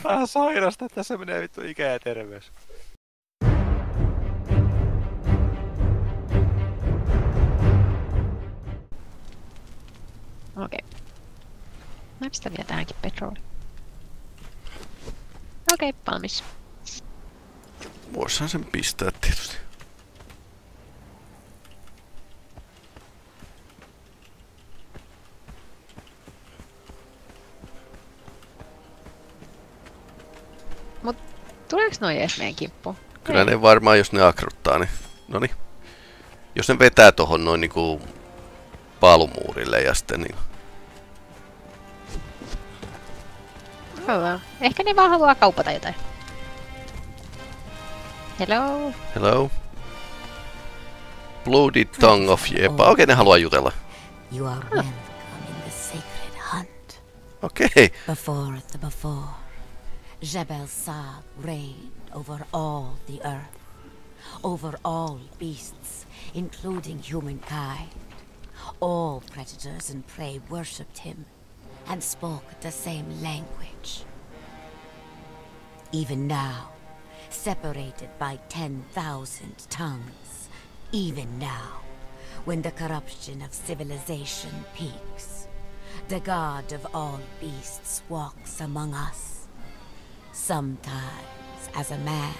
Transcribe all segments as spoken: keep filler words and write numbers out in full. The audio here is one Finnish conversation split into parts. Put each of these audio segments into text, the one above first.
Vähän sairasta, että tässä menee vittu ikä ja terveys. Okei. Okay. Mä pistän vielä tähänkin petroli. Okei, okay, valmis. Voisihan sen pistää tietysti. Mut tuleeks noi ees meidän kimppuun? Kyllä ne varmaan, jos ne akruttaa, niin... Noniin. Jos ne vetää tohon noin niinku... palumuurille ja sitten niin... Hyvä. Ehkä ne vaan haluaa kaupata jotain. Hello. Hello. Bloody tongue of Jepa. Okei, okay, ne haluaa jutella. You are welcome in the sacred hunt. Okei. Okay. Before the before, Jebel Sag reigned over all the earth, over all beasts, including humankind. All predators and prey worshipped him and spoke the same language. Even now, separated by ten thousand tongues, even now, when the corruption of civilization peaks, the god of all beasts walks among us, sometimes as a man,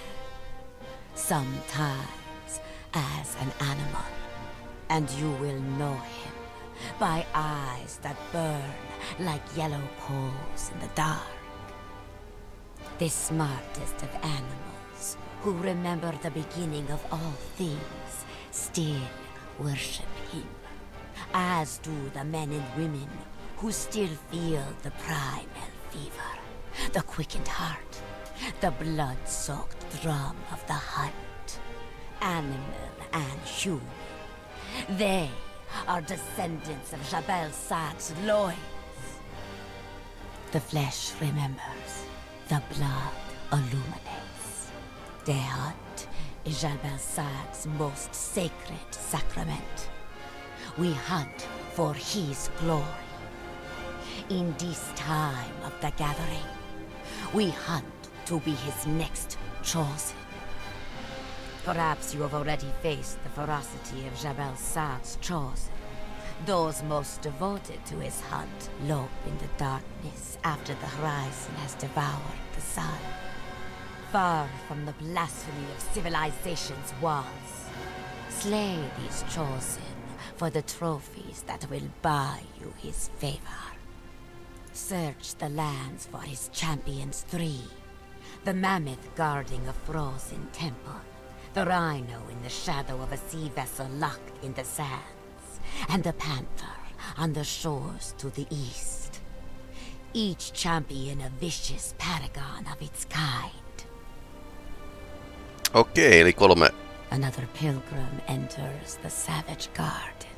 sometimes as an animal, and you will know him by eyes that burn like yellow coals in the dark. The smartest of animals, who remember the beginning of all things, still worship him, as do the men and women who still feel the primal fever, the quickened heart, the blood-soaked drum of the hunt, animal and human. They are descendants of Jebel Sag's loins. The flesh remembers, the blood illuminates. The hunt is Jebel Sag's most sacred sacrament. We hunt for his glory. In this time of the gathering, we hunt to be his next chosen. Perhaps you have already faced the ferocity of Jebel Sag's chosen. Those most devoted to his hunt lope in the darkness after the horizon has devoured the sun. Far from the blasphemy of civilization's walls. Slay these chosen for the trophies that will buy you his favor. Search the lands for his champions three. The mammoth guarding a frozen temple. The rhino in the shadow of a sea vessel locked in the sands, and the panther on the shores to the east. Each champion a vicious paragon of its kind. Okei, okay, eli kolme. Another pilgrim enters the savage garden.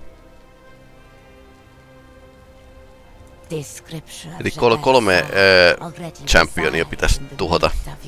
Eli kol kolme äh, championia pitäisi tuhota.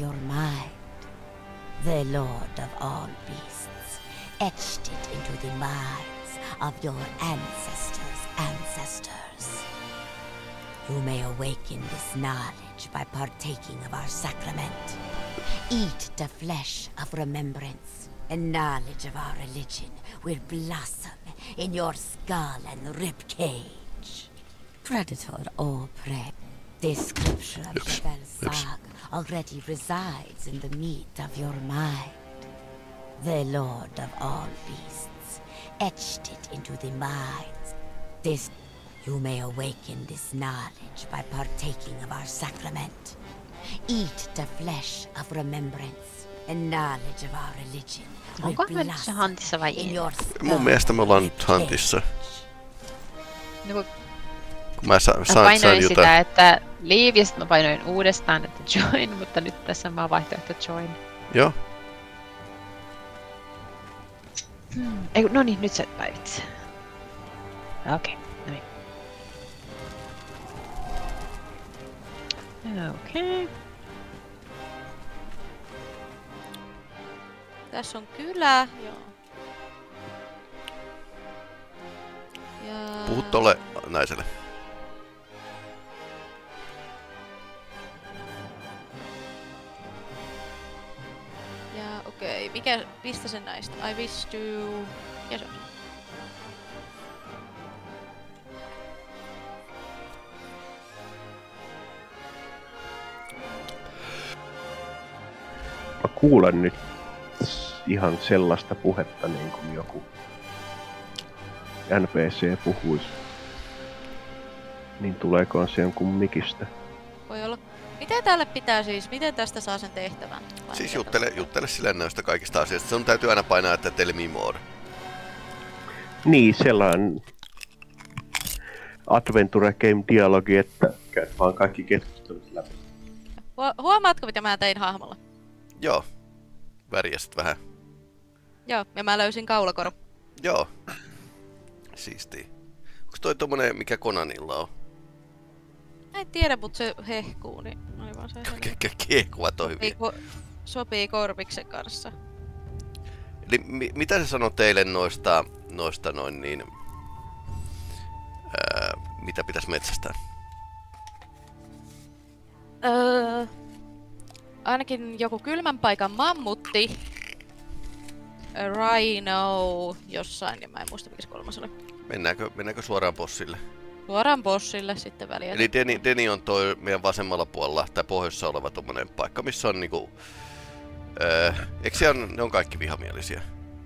The Lord of all beasts etched it into the minds of your ancestors' ancestors. You may awaken this knowledge by partaking of our sacrament. Eat the flesh of remembrance, and knowledge of our religion will blossom in your skull and rib cage. Predator or prey, this scripture of Jebel Sag already resides in the meat of your mind. The Lord of all beasts etched it into the minds. This, you may awaken this knowledge by partaking of our sacrament. Eat the flesh of remembrance, and knowledge of our religion will blossom in your skull. Mun mielestä me ollaan nyt hantissa. No, kun mä, sa mä painoin sain sitä, jotain. että leave, ja sit mä painoin uudestaan, että join, mutta nyt tässä on vaan vaihtoehto join. Joo. Hmm. Ei, no niin, nyt sä päivitse. Okei, okay, no niin. Okei. Okay. Tässä on kylä, joo. Ja... Puhu tolle naiselle. Okei, mikä, mistä sen näistä? I wish to... Mikä se on? Mä kuulen nyt ihan sellaista puhetta niin kuin joku N P C puhuisi. Niin tuleekohan se jonkun mikistä? Voi olla. Miten tälle pitää siis? Miten tästä saa sen tehtävän? Vai Siis mikä juttele, juttele sille näistä kaikista asioista. Sun täytyy aina painaa, että tell me more. Niin, sellainen Adventure Game dialogi, että käyt vaan kaikki keskustelut läpi. Hu- huomaatko mitä mä tein hahmolla? Joo. Värjäsit vähän. Joo, ja mä löysin kaulakoron. Joo. Siistii. Onks toi tommonen, mikä Konanilla on? En tiedä, mut se hehkuu, niin aivan se. Kiehkuvat on Sopii, hyviä. ko- sopii Korviksen kanssa. Eli mi- mitä se sanoo teille noista, noista noin niin... Ää, mitä pitäis metsästää? Öö, ainakin joku kylmän paikan mammutti. A rhino jossain, ja mä en muista mikä se kolmas oli. Mennäänkö, mennäänkö suoraan bossille? Suoraan bossille sitten väliä. Eli Deni, Deni on toi meidän vasemmalla puolella, tai pohjoisessa oleva tommonen paikka, missä on niinku... Öö, eikö siellä on, ne on kaikki vihamielisiä?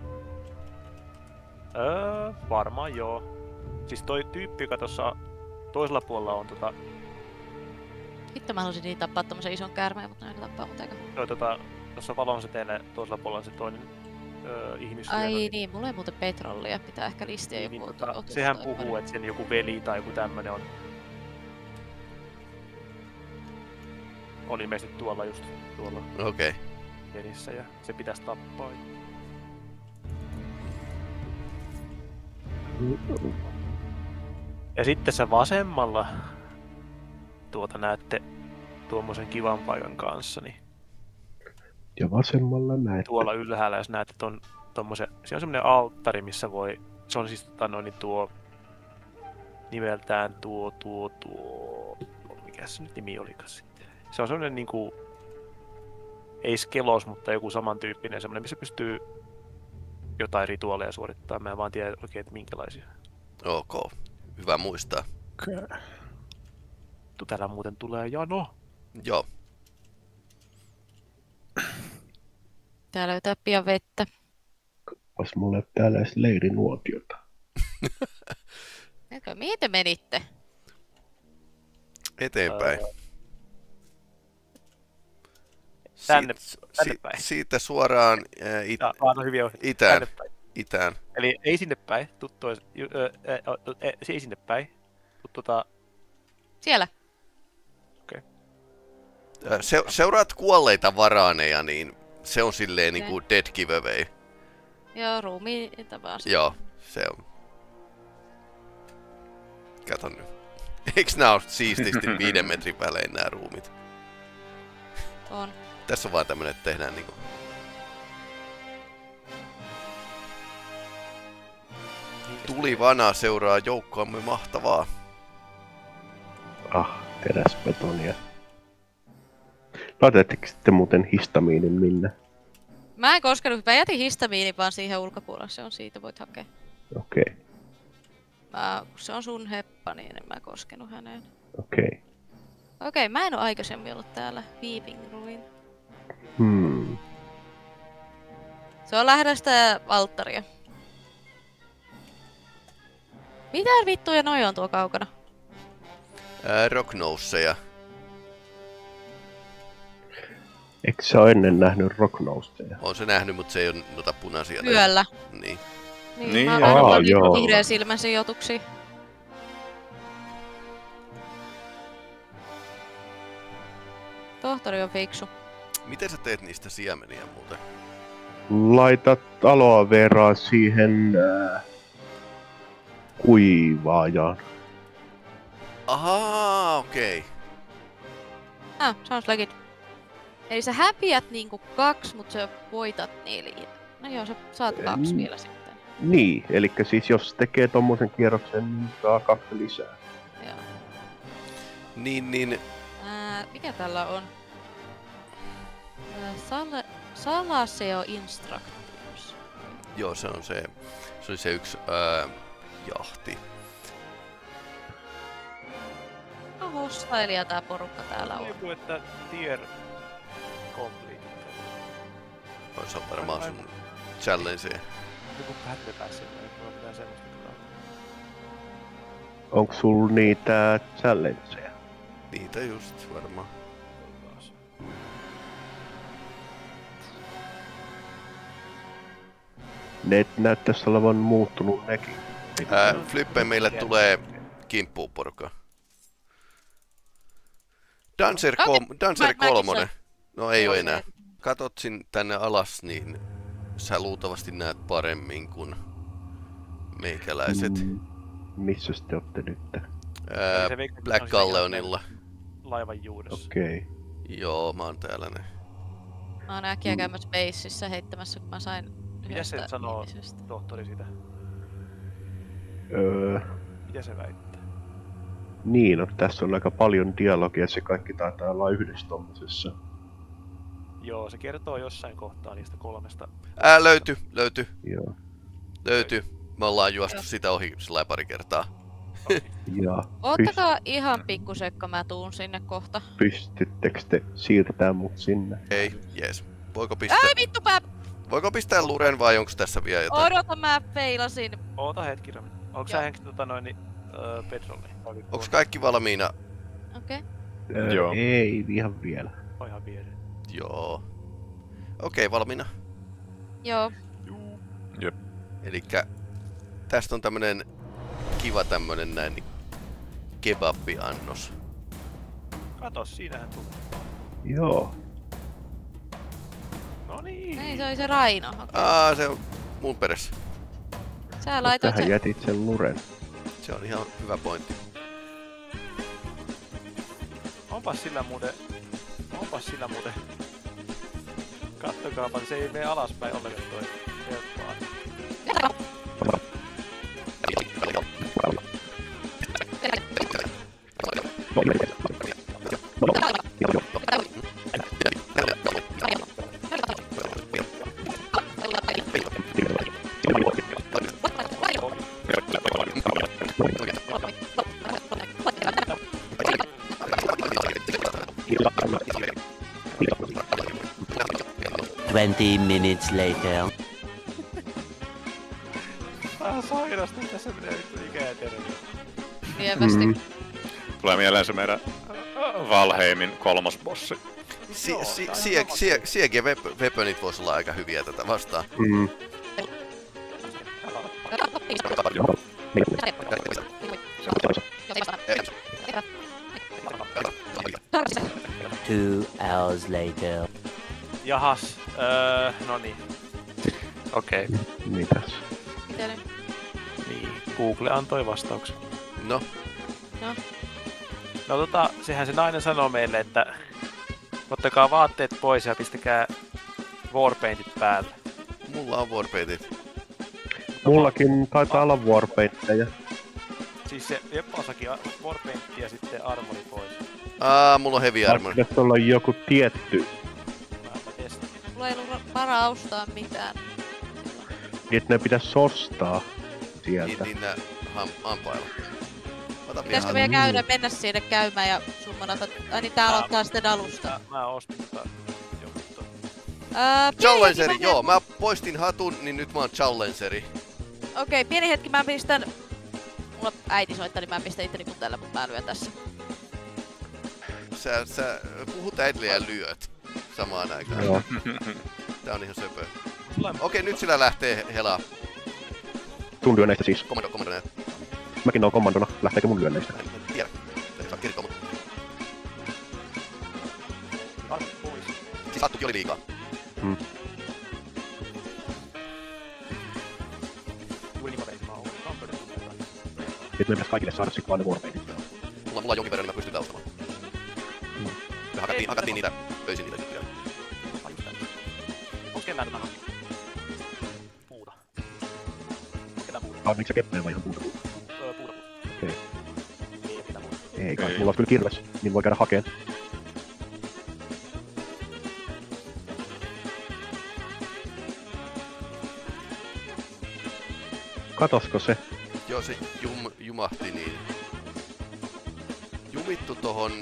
Öö, varmaan joo. Siis toi tyyppi, joka tuossa toisella puolella on tota... Hitto mä halusin niin tappaa tommosen ison käärmeen, mutta ne tappaa mut aika. Toi tota... Tuossa valon seteellä toisella puolella on se toinen öö, ihmissyömä. Ai niin, mulla ei muuten petrollia. Pitää ehkä listiä Niin, joku niin, tota, otus sehän tai puhuu, pari. että sen joku veli tai joku tämmönen on... On ilmeisesti tuolla just tuolla Okei. Okay. pelissä ja se pitäisi tappaa. Ja sitten se vasemmalla tuota näette tuommoisen kivan paikan kanssa, niin Ja vasemmalla näet. tuolla ylhäällä jos näette ton tommosen, se on semmonen alttari missä voi, se on siis tota noin niin tuo nimeltään tuo tuo tuo, mikä se nyt nimi olikas sitten. Se on semmonen niinku, ei skelos, mutta joku samantyyppinen semmonen, missä pystyy jotain rituaaleja suorittamaan. Mä en vaan tiedä oikein, että minkälaisia. Ok. Hyvä muistaa. Täällä muuten tulee jano. Joo. Tää löytää pian vettä. Onpas mulle täällä edes leirinuotiota. Eikö, mihin te menitte? Eteenpäin. Öö, tänne, Siit- tänne si- päin. Siitä suoraan ää, it- Ja, ah, no hyvin on. itään. Tänne päin. Itään. Eli ei sinne päin, tuu tois, ju, ö, ö, ö, ö, se ei sinne päin. Tuu tota, Siellä. Ää, Se, seuraat kuolleita varaaneja, niin se on silleen Okei. niinku dead giveaway. Joo, ruumiita vaan. sit. Joo, se on. Kato nyt. Eiks nää oo siististi viiden metrin välein nää ruumit? On. Tässä on vaan tämmönen, että tehdään niinku... Tuli vana seuraa joukkoamme mahtavaa. Ah, teräsbetonia. Laitetteko sitten muuten histamiinin minne? Mä en koskenut, mä jätin histamiinin vaan siihen ulkopuolelle, se on siitä, voit hakea. Okei, okay, Mä, kun se on sun heppa, niin en mä koskenut häneen. okei. Okay. Okei, mä en oo aikaisemmin ollut täällä Weeping Ruin. Hmm. Se on lähellä sitä alttaria. Mitä vittuja noi on tuo kaukana? Ää, Rocknoseja. Eikö sä ole ennen nähnyt Rocknoseja? On se nähnyt, mutta se ei ole noita punaisia. Yöllä. Niin. Niin, Niin, mä joo. oon Aa, niitä joo. vihreän silmän sijoituksia. Tohtori on fiksu. Miten sä teet niistä siemeniä muuten? Laitat aloe veraa siihen äh, kuivaajaan. Ahaa, okei. Okay. Ah, sounds like it. Eli sä häviät niinku kaksi, mut sä voitat neljä. No joo, sä saat kaksi Mm. vielä sitten. Niin, eli siis jos tekee tommosen kierroksen, niin saa kaksi lisää. Joo. Niin, niin... Ää, mikä tällä on? Ää, Sale, Salaseo Instructions. Joo, se on se, se oli se yksi ää, jahti. No hostailija tää porukka täällä on. Joku, että tier complete. Se on varmaan sun challenge. Joku battle pass, ei mulla mitään semmoista kyllä. Onko sul niitä challengeja? Niitä just varmaan. Ne näyttäis olevan muuttunut nekin. Ää, Flippe, meille tulee kimppuun porukka. Dancer, Okei, kom, Dancer mä- mäkin kolmonen. saan. No ei Joo, oo se- enää. Katot sin tänne alas, niin sä luultavasti näet paremmin kuin meikäläiset. Mm, missä te ootte nyt? Ää, Se veikkaa, Black on se Galleonilla. Laivan juudessa. Okei. Okay. Joo, mä oon täällä ne. Mä oon äkkiä käymässä baseissa heittämässä, kun mä sain Mitä se yhdestä sanoo, ihmisestä. tohtori, sitä? Öö, Mitä se väittää? niin, no, tässä on aika paljon dialogia, se kaikki taitaa olla yhdessä tommosessa. Joo, se kertoo jossain kohtaa niistä kolmesta. Ää, löyty, löyty, Joo. löyty. Me ollaan juostu sitä ohi sillä pari kertaa. Ja Oottakaa ihan pikkusekka, mä tuun sinne kohta. pystyttekö te siirtämään mut sinne? Ei, jees. Voiko pistää, Ai vittu pää! voiko pistää luren vai onko tässä vielä jotain? Odota, mä feilasin. Oota hetki, Rami. Onko sä Joo. henki tota noin, niin, öö, Pedrolle? Onko kaikki valmiina? Okei. Okay. Öö, Joo. Ei ihan vielä. On ihan viereen. Joo. Okei, okay, valmiina. Joo. Elikkä tästä on tämmönen kiva tämmönen näin niin kebabi-annos. Kato, siinähän tuli. Joo. No niin. Ei, se oli se Raino. Okay. Aa, se on mun perässä. Sä laitoit Tähän sen... jätit sen luren. Se on ihan hyvä pointti. Onpas sillä muuten... Onpas sillä muuten... Kattokaapa, se ei mene alaspäin ollenkaan toi. Se vaan. Twenty minutes later. Vähän sairasta, tässä menee vittu ikä ja terveys. Lievästi. Mm. Tulee mieleen se meidän Valheimin kolmosbossi. Si Joo, si tää on sie sama sie Siege weaponit vois olla aika hyviä tätä vastaan. Mm. Two hours later. Jahas, öö, no niin. Okei, okay. Mitäs? Mitä nyt? Niin, Google antoi vastauksen. No, No tota, sehän se nainen sanoo meille, että ottakaa vaatteet pois ja pistäkää warpaintit päälle. mulla on warpaintit. Mullakin taitaa olla warpaintteja. Siis se Jepposakin warpaintti ja sitten armori pois. Aa, mulla on heavy armor. Pitäis olla joku tietty, Mä mä testin. Mulla ei ollut varaa ostaa mitään. niin että ne pitäis ostaa Niin, sieltä. niin nää ham, hampailla. Ota Pitäisikö vielä. meidän käydä, mennä sinne käymään ja summanata... Ai niin, tää Ää. aloittaa sitten alusta. Mä, mä ostin tota joku to. Öö, pieni Challengeri, hetki, joo, mä poistin hatun, niin nyt mä oon Challengeri. Okei, pieni hetki, mä pistän... Mulla äiti soittaa, niin mä pistän itteni kun tällä, mutta mä lyön tässä. Sä, sä puhut äidille ja lyöt samaan aikaan. Joo. Tää on ihan söpö. Sulla Okei, nyt sillä lähtee helaa. Sun lyönneistä siis. Kommando, kommando näet. Mäkin oon kommandona. Lähteekö mun lyönneistä? Mä en tiedä. Ei saa kirkkoa, mutta on pois. siis hattukin oli liikaa. Mm. Winikoteissa mä oon ollut Kamperissa. Nyt me pitäis kaikille saada sit vaan ne warpaintit. Mulla, mulla on jonkin verran, niin mä pystyn taustamaan. Mm. Me hakattiin, hakattiin niitä, löysin niitä juttuja. Onks kentää tätä hankin? Puuta. Ketä puuta? Ah, miksi sä keppeen vai ihan puuta? Öö, puuta puuta. Okei. Ei oo ketä muuta. Ei kai, Ei. mulla on kyllä kirves, niin voi käydä hakeen. katosko se? Joo, se jum, jumahti niin. Jumittu tohon...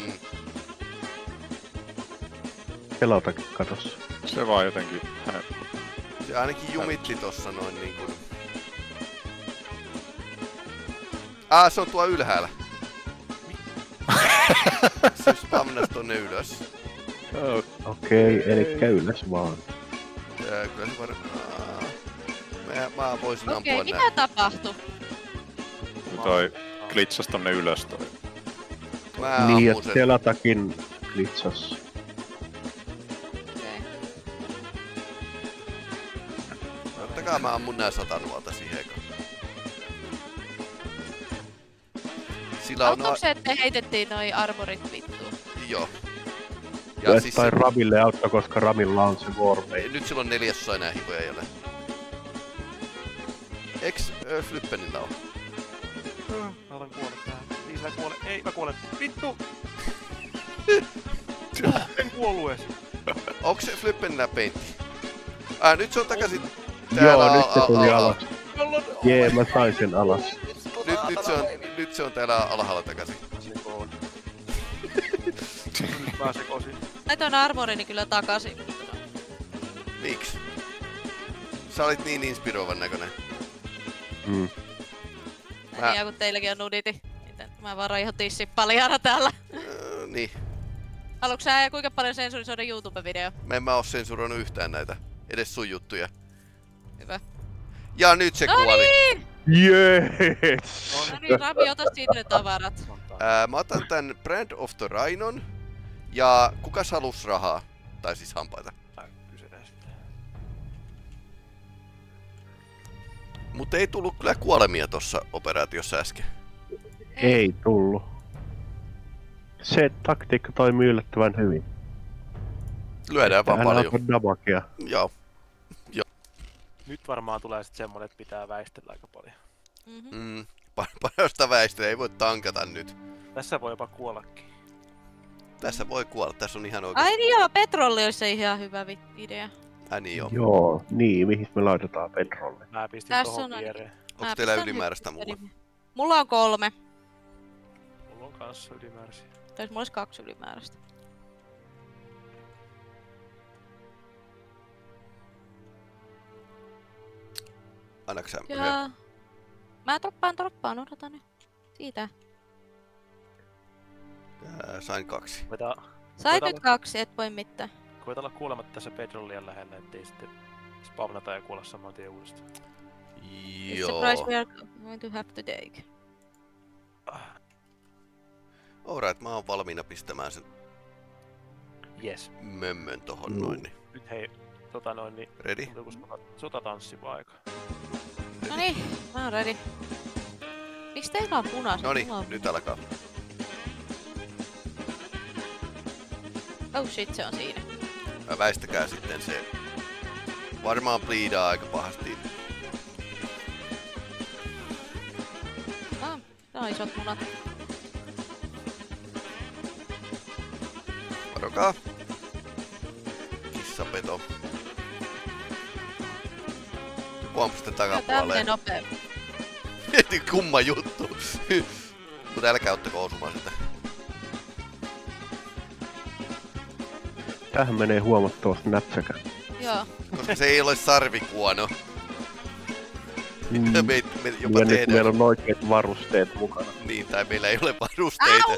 Pelotakin katos. Se vaan jotenkin... Se ainakin jumitti tossa noin niinkun... Aa, se on tuo ylhäällä. Se spamnas tonne ylös. Okei, okay, elikkä ylös vaan. Tää, kyllä se varmaan... Mä, mä voisin Okei, ampua mitä nää. tapahtui? Toi glitsas tonne ylös toi. Mä Niin, ammun että sen. Telatakin glitsas. Okei. Ottakaa mä ammun nää satanuolta siihen eka. Sillä on Auttoiko no... se, että heitettiin noi armorit vittuun? Joo. Ja, Ja siis tai se... Ramille auttoi, koska Ramilla on se Warbane. Nyt sillä on neljäsosa enää hipoja jäljellä. Eks äh, Flyppenillä on? Mä olen kuollut tähän. Niin mä kuolen. Ei, mä kuolen. Vittu! En kuollu ees. Onks se Flyppenillä peintti? Ää, nyt se on takaisin Joo, täällä nyt se al- tuli al- alas. Jee, mä sain sen alas. Nyt, nyt, se on, nyt se on täällä alhaalla takaisin. Sekoon. Nyt mä sekosin. Laitoin armorini kyllä takaisin. Miksi? Sä olit niin inspiroivan näköinen. Mm. Mä- Niin, kun teilläkin on nuditi. Miten? Mä vaan ihan tissin paljana täällä. Öö, niin. Haluatko sä kuinka paljon sensurisoida YouTube-video? Mä en mä oo sensuroinut yhtään näitä. Edes sun juttuja. Hyvä. Ja nyt se No kuoli. niin! Yes! No niin, Rami, ota siitä ne tavarat. Ää, mä otan tän Brand of the Rhinon. Ja kukas halus rahaa? Tai siis hampaita. Kysytään sitten. Mutta ei tullut kyllä kuolemia tossa operaatiossa äsken. Ei tullu. Se taktiikka toimii yllättävän hyvin. Lyödään vaan Älä paljon. ota damagea. Joo. Nyt varmaan tulee sit semmonen, että pitää väistellä aika paljon. Mhm. Mm. pa- Parasta väistöä, ei voi tankata nyt. Tässä voi jopa kuollakin. Tässä voi kuolla, tässä on ihan oikeesti. Ai niin joo, petrolli olisi ihan hyvä vi- idea. Ai niin joo. Joo, niin, mihin me laitetaan petrolle? Mä pistin Tässä tohon on ainakin. viereen. Onks Mä teillä pistän ylimääräistä nyt mulla? eri- Mulla on kolme. Mulla on kanssa ylimääräisiä. Tai mulla olisi kaksi ylimääräistä. Annaks sä yhden? Ja... Mä droppaan, droppaan, odotan nyt. Siitä. Ää, sain kaksi. Koita, Sait Koita nyt kaksi, et voi mitään. koita olla kuolematta tässä Pedron liian lähellä, ettei sitten spavnata ja kuolla saman tien uudestaan. It's the Joo. price we are going to have to take. Alright, mä oon valmiina pistämään sen Yes. mömmön tohon Mm. noin. Niin. Nyt hei, tota noin, niin Ready? tuntuu kun sota, sotatanssipaikka. No niin, mä oon ready. Miksi teillä on punaiset? Noniin, Mulla on... nyt alkaa. Oh shit, se on siinä. Ää, väistäkää sitten se. Varmaan bleedaa aika pahasti. Ah, tää on isot munat. Varokaa. Kissapeto. Joku ampui sitten Tää on tämmönen takapuoleen. nopea. Kumma juttu. Mutta älkää ottako osumaan sitä. Tähän menee huomattavasti näpsäkä. Joo. Koska se ei ole sarvikuono. Mm. Me, me jopa Ja nyt tehdään. meillä on oikeat varusteet mukana. Niin, tai meillä ei ole varusteita.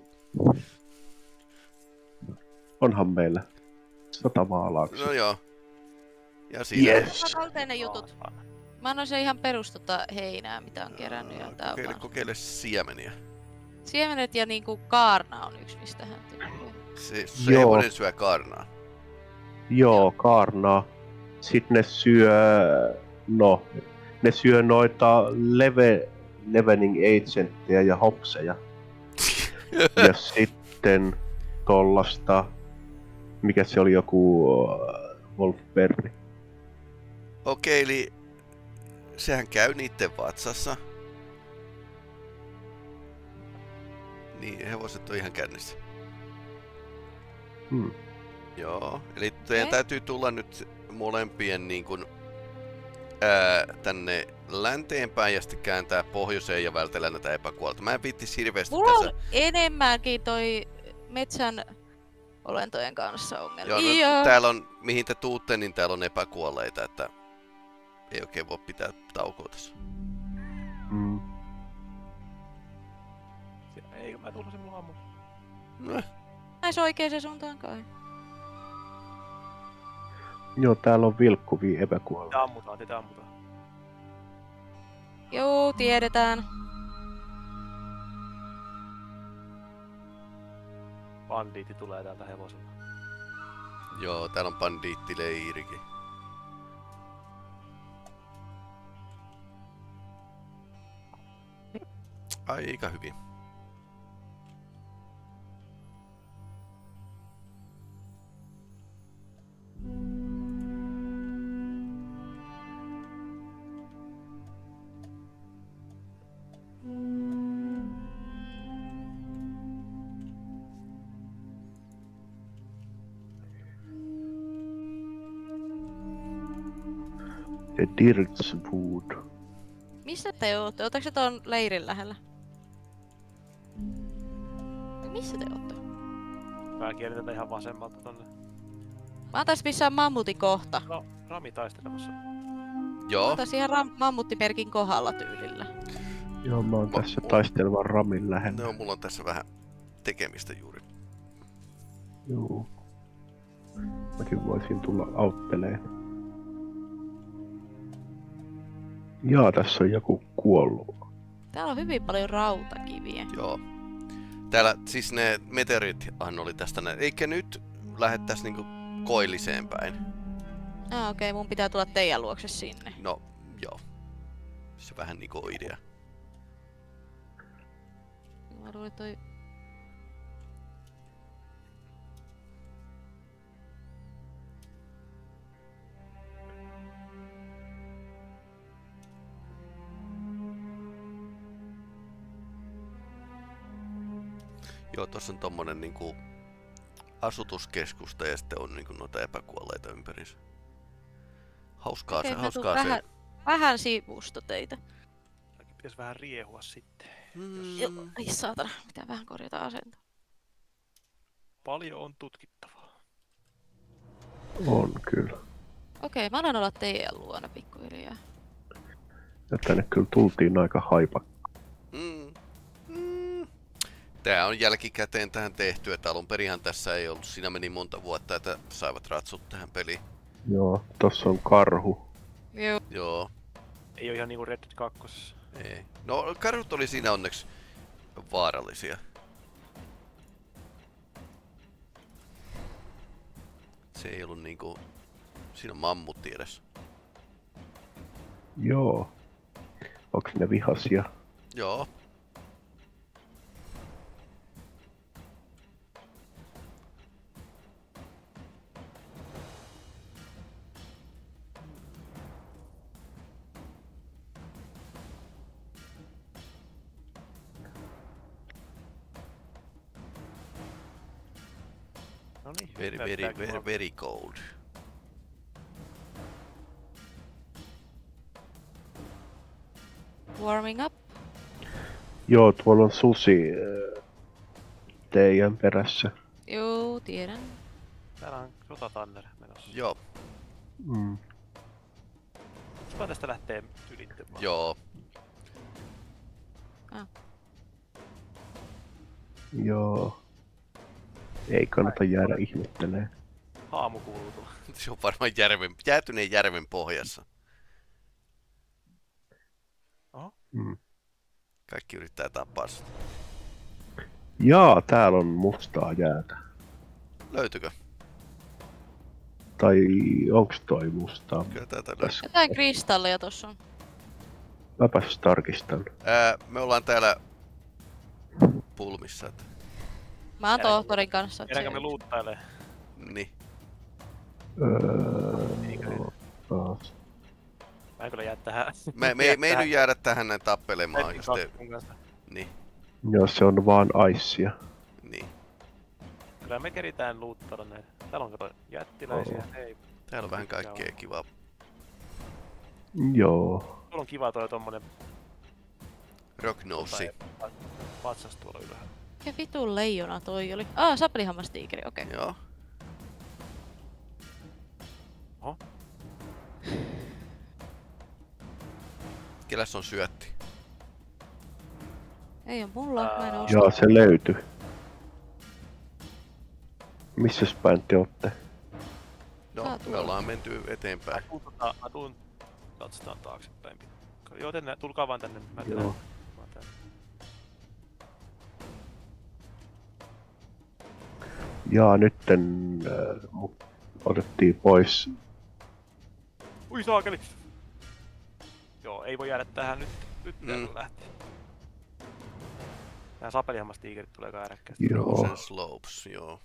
Onhan meillä sotamaalauksia. No joo. Ja siinä. Yes. Mä talteen ne jutut. Mä annoin se ihan perus tota heinää, mitä on kerännyt ja tää on Kokeile, vaan... kokeile siemeniä. Siemenet ja niinku kaarna on yksi, mistä hän tykkää. Se, se Joo. hevonen syö kaarnaa. Joo, kaarnaa. Sitten ne syö... No, ne syö noita leve, levening agentteja ja hopseja. Ja sitten tollasta... Mikä se oli, joku... Uh, Wolfberry. Okei, eli sehän käy niitten vatsassa. Niin, hevoset on ihan kännissä. Hmm. Joo, eli teidän Okei. täytyy tulla nyt molempien niin kun, ää, tänne länteenpäin ja sitten kääntää pohjoiseen ja vältellä näitä epäkuolta. Mä en viittis hirveästi Mulla on tässä. enemmänkin toi metsän olentojen kanssa ongelmia. Joo, no, Ja... täällä on, mihin te tuutte, niin täällä on epäkuolleita, että ei oikein voi pitää taukoa tässä. Mm. Eikö mä tullut sen mulla ammu? No, Näis oikeeseen suuntaan kai. Joo, täällä on vilkkuvia epäkuolleita. Te ammutaan, te ammutaan. Joo, tiedetään. Bandiitti tulee täältä hevosella. joo, täällä on bandiittileirikin. Aika hyvin. The Dirtswood. Missä te ootte? Ootteko te ton leirin lähellä? Missä te ootte? Mä kierrän tätä ihan vasemmalta tonne. Mä oon tässä missään mammutin kohta. No, Rami taistelemassa. Mä Joo, oon tässä ihan ram- mammuttimerkin kohdalla tyylillä. Joo, mä oon Ma- tässä mu- taistelevan Ramin lähellä. no, mulla on tässä vähän tekemistä juuri. Joo. Mäkin voisin tulla autteleen. Jaa, tässä on joku kuollut. Täällä on hyvin paljon rautakiviä. Joo. Täällä siis ne meteorithan oli tästä näin. Eikä nyt lähettäis niinku koilliseen päin. Ah, okei, okay, mun pitää tulla teidän luokse sinne. No, joo. Se vähän niinku on idea. Mä luulen, että toi... Joo, tossa on tommonen niinku asutuskeskusta ja sitten on niinku noita epäkuolleita ympärissä. Hauskaa Okei, se, mä tuun hauskaa vähän, se. vähän sivusta teitä. Mäkin pitäis vähän riehua sitten. Mm, Joo, ai saatana, pitää vähän korjata asentoa. Paljon on tutkittavaa. On kyllä. Okei, mä alan olla teidän luona pikkuhiljaa. Ja tänne kyllä tultiin aika haipa. mm, mm. Tää on jälkikäteen tähän tehty, että alun perinhän tässä ei ollut. Siinä meni monta vuotta, että saivat ratsut tähän peliin. Joo, tossa on karhu. Joo. Joo, Ei oo ihan niinku Red Dead kaksi. ei. No, karhut oli siinä onneksi vaarallisia. Se ei ollut niinku... Siinä on mammutti edes. Joo. Onks ne vihaisia? Joo. Noniin. Very, very, very, very cold. Warming up. Joo, tuolla on susi äh, teidän perässä. Joo, tiedän. Täällä on sotatanner menossa. Joo, Mm. Kuka tästä lähtee ylitte vaan? joo. Joo. Ei kannata jäädä ihmettelemään. Haamu kuuluu tulla. Se on varmaan järven, jäätyneen järven pohjassa. Mm. Kaikki yrittää tappaa sitä. Jaa, täällä on mustaa jäätä. Löytyykö? Tai onks toi mustaa? Kyllä täältä löytyy. Tässä. Jotain kristalleja tossa on. Mäpäs tarkistan. Ää, me ollaan täällä pulmissa. Että... Mä oon Jäädäänkö- tohtorin kanssa. Jäädäänkö me luuttailee? Niin. Öö, Eikö? taas. Mä en kyllä jää tähän. Me, me, me ei nyt jäädä tähän näin tappelemaan, jos te... Mun kanssa. Niin, Joo, se on vaan aissia. niin. Kyllä me keritään luuttailla näitä. Täällä on kato jättiläisiä. Oo. Hei. Täällä on vähän kaikkea kivaa. Joo. Tuolla on kiva toi tommonen Rocknossi. patsas tuolla ylhäällä. Mikä vitun leijona toi oli? Ah, sapelihammastiikeri, okei. Okay. Joo. Oho. Kelläs on syötti? Ei oo mulla, mä en oo Joo, se löytyi. Missäs päin te ootte? No, Saa me tulla. ollaan menty eteenpäin. Tuun tota, mä tuun katsotaan taaksepäin. Joo, tänne, tulkaa vaan tänne. Mä Joo. tänne. Vaan tänne. Jaa, nytten äh, mut otettiin pois. Ui saakeli! Joo, ei voi jäädä tähän nyt. Nyt Mm. mm. lähtee. Nää sapelihammastiikerit tulee ääräkkäästi. Joo. Frozen Slopes, joo.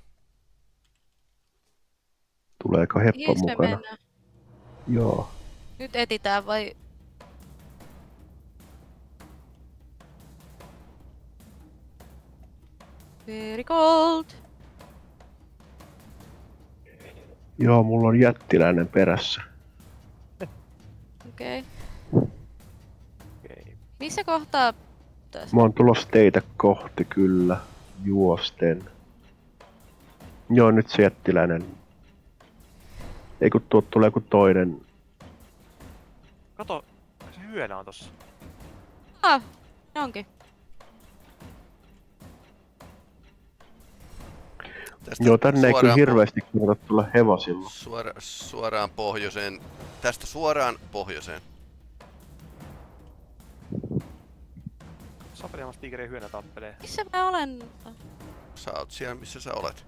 Tuleeko heppa Jes, me mukana? mennään. Joo. Nyt etitään vai? Very cold. Joo, mulla on jättiläinen perässä. Okei. Okei. Missä kohtaa tässä? Mä oon tulossa teitä kohti kyllä. Juosten. Joo, nyt se jättiläinen. Ei kun tuo tulee kun toinen. Kato, se hyönä on tossa. Ah, onkin. Tästä Joo, tänne ei kyllä suoraan hirveästi kannata tulla hevosilla. Suora, suoraan pohjoiseen. Tästä suoraan pohjoiseen. Sapelihammastiikeri ja hyönä tappelee. Missä mä olen? Sä oot siellä, missä sä olet.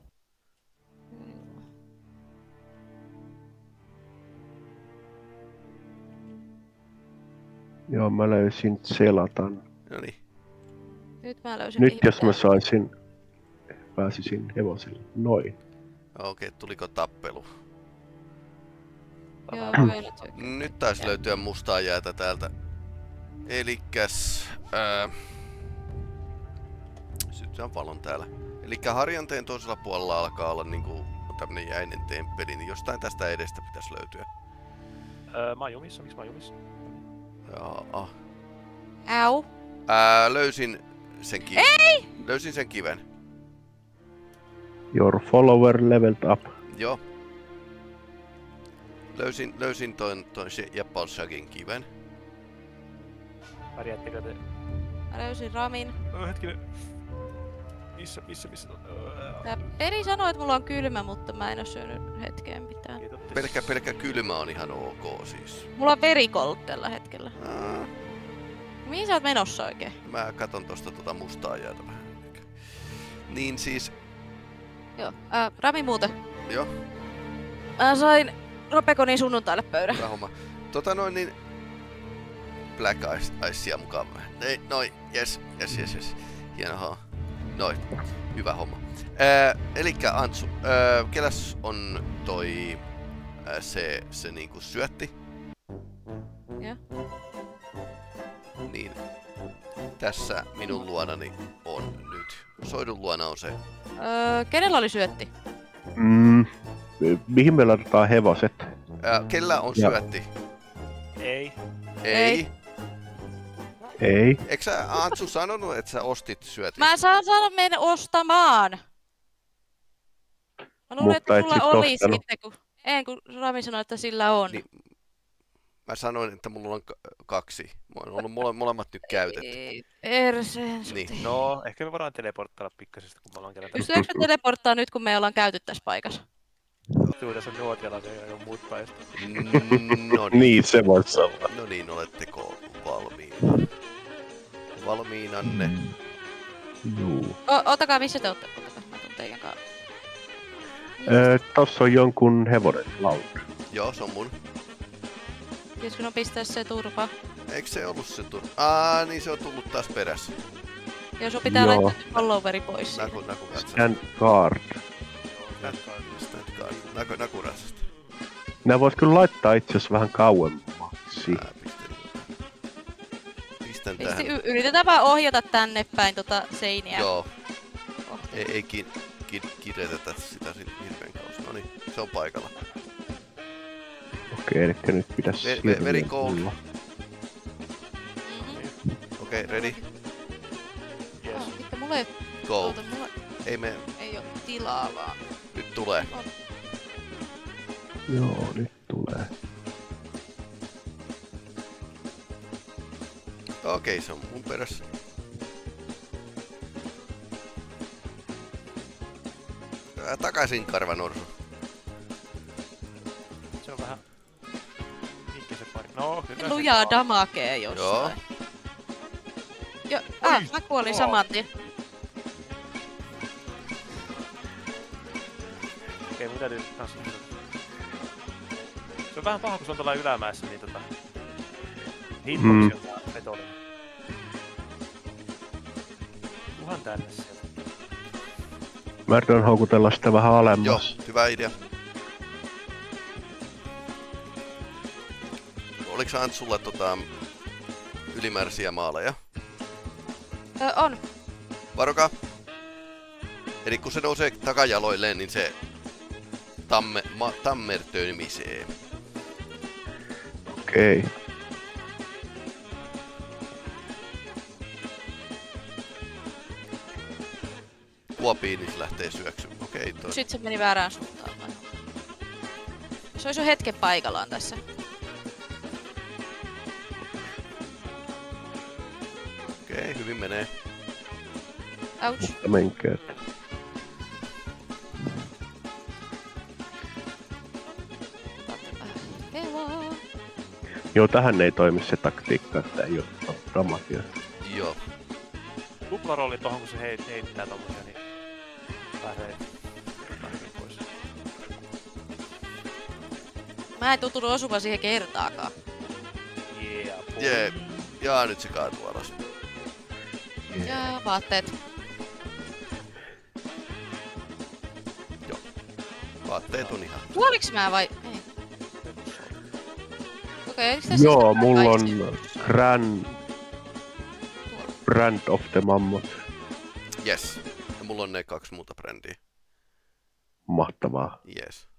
Joo, mä löysin selatan. Nyt mä löysin Nyt mihin jos mä pitää. saisin, pääsisin hevosille. Noin. Okei, okay, tuliko tappelu? Joo, hyönät syö. Nyt taisi löytyä mustaa jäätä täältä. Elikkäs... Ää, sytytään valon täällä. Elikkä Harjanteen toisella puolella alkaa olla niinku tämmönen jäinen temppeli, niin jostain tästä edestä pitäisi löytyä. Öö, mä oon jumissa, miksi mä oon jumissa? Jaa. Au. Ää, löysin sen kiven. Ei! Löysin sen kiven. Your follower leveled up. Joo. Löysin, löysin ton, ton Jappalshagin kiven. Pärjäättekö te? Mä löysin Ramin. Öö, hetkinen. Missä, missä, missä? Öö, Tää peli sanoo, että mulla on kylmä, mutta mä en oo syönyt hetkeen mitään. kiitos. Pelkkä, pelkkä kylmä on ihan ok siis. Mulla on verikolt tällä hetkellä. Ää, Mihin sä oot menossa oikein? mä katon tosta tota mustaa jäätä vähän. Niin siis, Joo. Ää, Rami muuten. joo, Mä sain Ropekonin sunnuntaille pöydän. hyvä homma. Tota noin niin... Black Ice, Icea mukaan. Ei, noin, jes, jes, jes, jes. Hieno homma. Noin, hyvä homma. Ää, elikkä Antsu, ää, keläs on toi ää, se, se niinku syötti? Joo. Niin, tässä minun luonani on nyt. Soidun luona on se. Öö, kenellä oli syötti? Mm, mihin me laitetaan hevoset? Ää, kellä on Ja. syötti? Ei. Ei. Ei. Ei. Eikö sä Antsu sanonut, että sä ostit syötin? Mä saan saada mennä ostamaan. Mä luulin, Mutta että et sulla sit oli ostanut. sitten, kun... En, kun Rami sanoi, että sillä on. Niin. Mä sanoin, että mulla on k- kaksi. Mä oon ollut mole, molemmat nyt käytetty. Ei, Perseen Niin. niin. No, ehkä me voidaan teleporttailla pikkasesta, kun me ollaan kerran. Pystytäänkö me teleporttaa nyt, kun me ollaan käyty tässä paikassa? Tuu, tässä on Nuotiala, se ei ole muut paista. Mm, no niin. Niin, se voisi olla. No niin, oletteko valmiina? Valmiinanne. Juu. O, otakaa, missä te ootte? Otakaa, mä tuun teidän kanssa. Öö, tossa on jonkun hevonen lauta. Joo, se on mun. Pitäisikö no pistää se turpa? Eikö se ollut se tur... Aa, niin se on tullut taas perässä. Jos sun pitää Joo. laittaa followeri pois. siitä. Naku, naku katso. Stand guard. Stand guard. Naku, naku ratsasta. Nää vois kyllä laittaa itse asiassa vähän kauemmaksi. Ää, pistän. Pistän Pisti, tähän. y- yritetään vaan ohjata tänne päin tota seiniä. Joo. kohti. Ei, ei ki, ki, kiretetä sitä sit hirveän kauas. No niin, se on paikalla. Okei, eli nyt pitäisi Ve- ve- very sieltä cold. tulla. Okei, okay, ready? Yes. Ah, vittu, mulla ei... Go. Oota, mulla Ei me... ei oo tilaa vaan. Nyt tulee. Joo, nyt tulee. Okei, okay, se on mun perässä. Ää, takaisin, karvanorsu. Se on vähän... Mikä se pari? No, kyllä se Lujaa saa. damakee jossain. Jo, ah, mä kuolin Joo. saman tien. Okei, mun täytyy kans... Se on vähän paha, kun se on tuolla ylämäessä, niin tota... Hitboxi on tää vetollinen. Tuhan tänne sieltä. Mä yritän houkutella sitä vähän Joo, alemmas. hyvä idea. Oliks Antsulla tota... ylimääräisiä maaleja? Ö, on. Varokaa. Eli kun se nousee takajaloilleen, niin se... Tamme... Ma, tammertöimisee. Okei. Kuopiin, niin se lähtee syöksymään. Okei, toi. Sit se meni väärään suuntaan. vai? Se olisi jo hetken paikallaan tässä. Okei, hyvin menee. Ouch. Mutta menkää. Hello. Joo, tähän ei toimi se taktiikka, että ei oo dramatia. Joo. Tuplarooli tohon, kun se heit, heittää tommosia, niin... Pääsee... Hyvin pois. Mä en tuntunut osumaan siihen kertaakaan. Yeah, boy. Jee. Jaa, nyt se kaatuu alas. Ja vaatteet. Vaatteet on ihan... Kuoliks mä vai? Ei. Okei, okay, tässä Joo, sitten mulla kaikki- on Grand... Brand of the Mammoth. Yes. Ja mulla on ne kaksi muuta brändiä. Mahtavaa. Yes.